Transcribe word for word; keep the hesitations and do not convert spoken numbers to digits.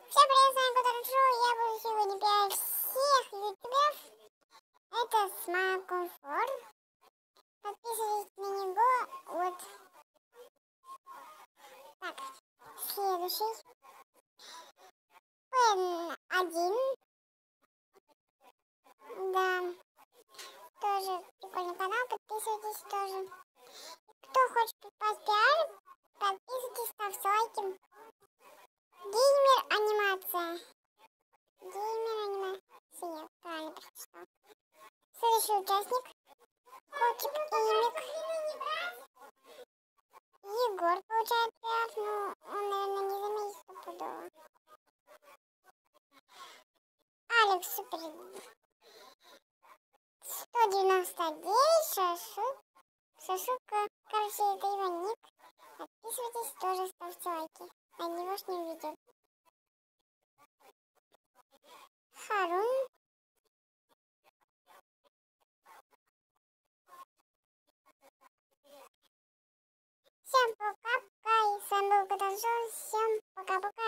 Всем привет, с вами Котор Шоу. Я буду сегодня пиарить всех ютуберов. Это Смаконфор. Подписывайтесь на него. Вот. Так, следующий. Пен один. Да. Тоже прикольный канал. Подписывайтесь тоже. Кто хочет попасть в пиар, подписывайтесь, ставьте лайки. Геймер анимация. Геймер анимация. Правильно прочитал. Следующий участник. Котик Имик. Егор получает пиар, но он, наверное, не заметит стопудово. Алекс Супер сто девяносто девять. Шашук. Шашука. Короче, это его ник. Подписывайтесь, тоже ставьте лайки. На него ж не увидят. Харун. Всем пока-пока. И с вами был Котор Шоу. Всем пока-пока.